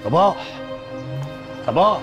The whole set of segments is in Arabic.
صباح. صباح.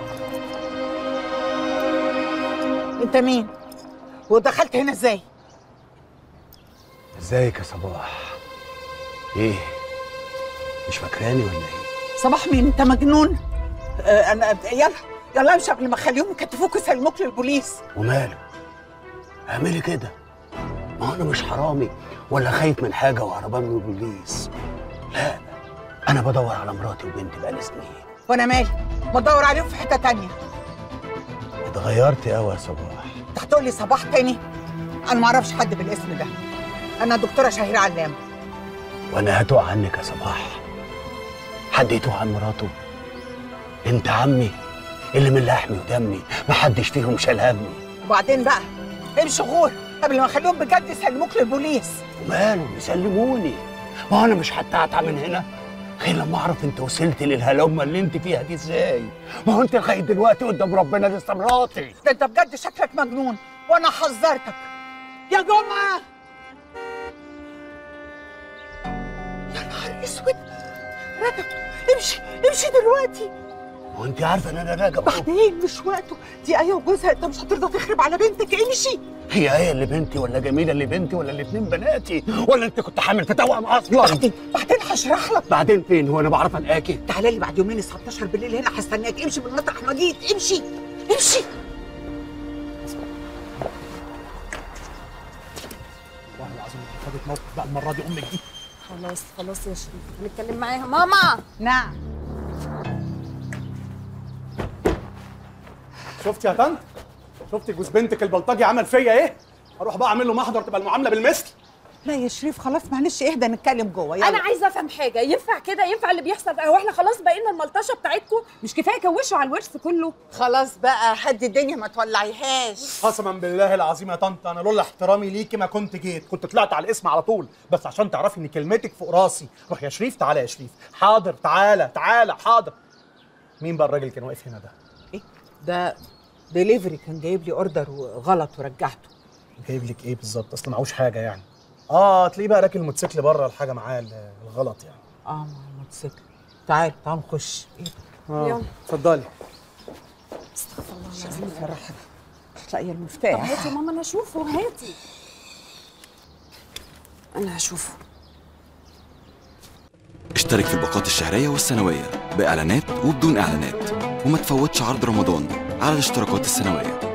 انت مين؟ ودخلت هنا ازاي؟ ازيك يا صباح؟ ايه؟ مش فاكراني ولا ايه؟ صباح مين؟ انت مجنون؟ انا يلا امشي قبل ما اخليهم يكتفوك ويسلموك للبوليس. وماله؟ اعملي كده. ما هو انا مش حرامي ولا خايف من حاجه وهربان من البوليس. لا، انا بدور على مراتي وبنتي بقالي سنين. وانا مالي؟ بدور عليهم في حته تانية. اتغيرتي قوي يا صباح. انت هتقول لي صباح تاني؟ انا ما اعرفش حد بالاسم ده. انا دكتوره شهيره علام. وانا هتوه عنك يا صباح؟ حد يتوه عن مراته؟ انت عمي اللي من لحمي ودمي، محدش فيهم شال همي. وبعدين بقى امشي غور قبل ما اخليهم بجد يسلموك للبوليس. وماله يسلموني؟ ما انا مش هتعتع من هنا غير لما اعرف انت وصلتي للهلومه اللي انت فيها دي ازاي. ما هو انت لغايه دلوقتي قدام ربنا لسه مراتي. ده انت بجد شكلك مجنون وانا حذرتك. يا جمعه، يا نهار اسود. رجب امشي امشي دلوقتي. وانت عارفه ان انا راجع. بعدين مش وقته، دي ايه وجوزها، انت مش هترضى تخرب على بنتك. امشي. هي ايه اللي بنتي ولا جميله اللي بنتي ولا الاتنين بناتي؟ ولا انت كنت حامل في توأم اصلا؟ بعدين هشرح لك. بعدين فين؟ هو انا بعرف الاقي؟ تعالى لي بعد يومين الساعه 12 بالليل هنا هستناك. امشي من مطرح ما جيت. امشي امشي. والله العظيم خدت موقف بقى المره دي امك دي. خلاص خلاص يا شريف، هنتكلم معاها. ماما. نعم. شفتي يا طنط؟ شفتي جوز بنتك البلطجي عمل فيا ايه؟ اروح بقى اعمل له محضر تبقى المعامله بالمثل. لا يا شريف خلاص معلش اهدى نتكلم جوه. يلا. انا عايزه افهم حاجه، ينفع كده؟ ينفع اللي بيحصل ده؟ هو احنا خلاص بقينا الملطشه بتاعتكم؟ مش كفايه كوشوا على الورث كله؟ خلاص بقى هدي الدنيا ما تولعيهاش. قسما بالله العظيم يا طنط انا لولا احترامي ليكي ما كنت جيت، كنت طلعت على الاسم على طول، بس عشان تعرفي ان كلمتك فوق راسي. روح يا شريف. تعالى يا شريف. حاضر. تعالى تعالى. حاضر. مين بقى الراجل كان واقف هنا ده؟ ايه ده؟ ديليفري كان جايب لي اوردر وغلط ورجعته. جايب لك ايه بالظبط؟ اصل معهوش حاجه يعني. تلاقيه بقى راكن الموتوسيكل بره الحاجه معاه الغلط يعني. مع الموتوسيكل. تعال نخش. ايه يلا اتفضلي. استغفر الله العظيم. فرحك مش لاقيه طب المفتاح. هاتي ماما انا اشوفه. هاتي. انا هشوفه. اشترك في الباقات الشهرية والسنوية بإعلانات وبدون إعلانات، وما تفوتش عرض رمضان على الاشتراكات السنوية.